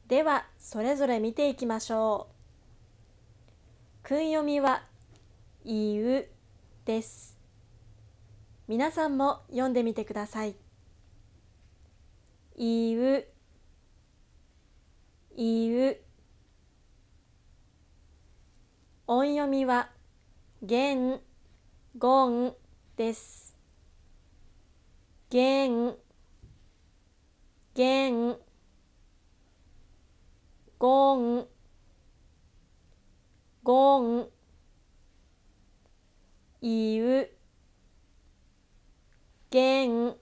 では、それぞれ見ていきましょう。訓読みは、いうです。皆さんも読んでみてください。いう、いう。音読みは、げん、ごんです。げん、げん、ごん、ごん、いう、げん、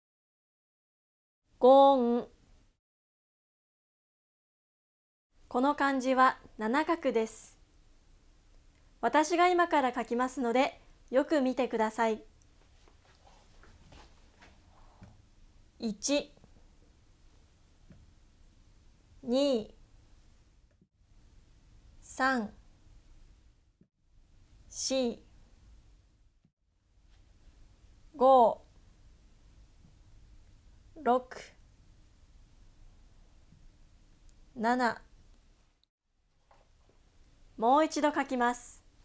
ごん。この漢字は七画です。私が今から書きますので、よく見てください。1、2、3、4、5、6、7。もう一度書きます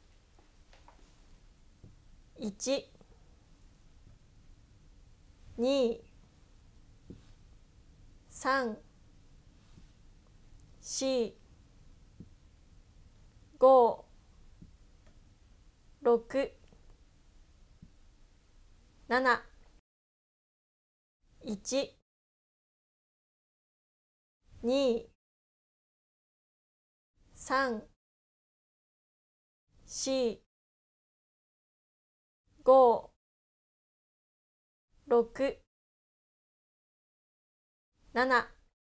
。1、2、3、4、5、6、7。1、2、3、4、5、6、7。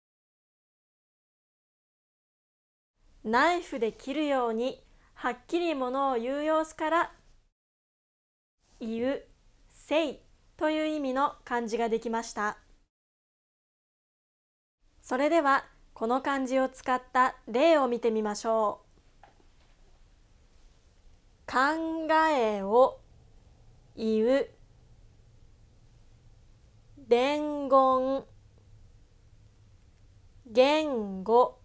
ナイフで切るようにはっきりものを言う様子から言う、せいという意味の漢字ができました。それではこの漢字を使った例を見てみましょう。考えを言う、伝言、言語、